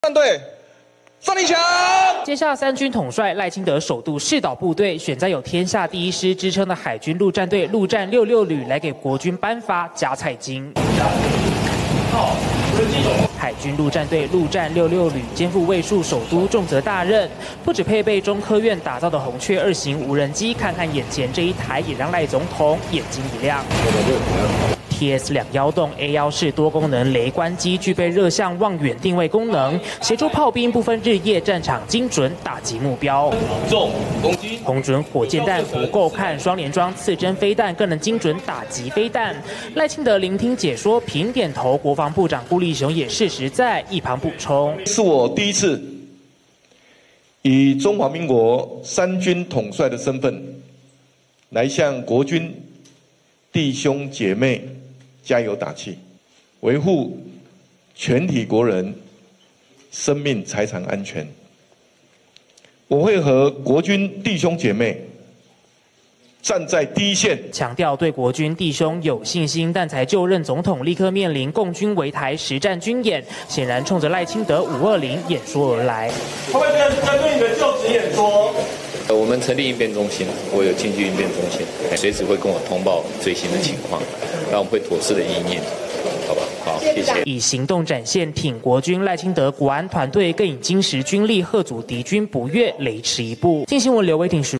战队，上立强。 接下三军统帅赖清德首度视导部队，选在有天下第一师之称的海军陆战队陆战66旅来给国军颁发加菜金。海军陆战队陆战66旅肩负卫戍首都重责大任，不只配备中科院打造的红雀2型无人机，看看眼前这一台也让赖总统眼睛一亮。TS212 A1式多功能雷关机具备热像望远定位功能，协助炮兵不分日夜战场精准打击目标。红准火箭弹不够看，双联装刺针飞弹更能精准打击飞弹。赖清德聆听解说，频点头。国防部长顾立雄也适时在一旁补充： 是我第一次以中华民国三军统帅的身份，来向国军弟兄姐妹加油打气，维护全体国人生命财产安全。我会和国军弟兄姐妹站在第一线， 强调对国军弟兄有信心，但才就任总统立刻面临共军围台实战军演，显然冲着赖清德520演说而来。 会不会针对你的就职演说？ 我们成立应变中心，我有进去应变中心，随时会跟我通报最新的情况，那我们会妥善的应验，好吧？好，谢谢。 以行动展现挺国军，赖清德国安团队更以精实军力嚇阻敌军不越，雷池一步。镜新闻刘伟霆